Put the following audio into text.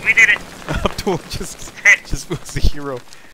We did it. Abdul just was the hero.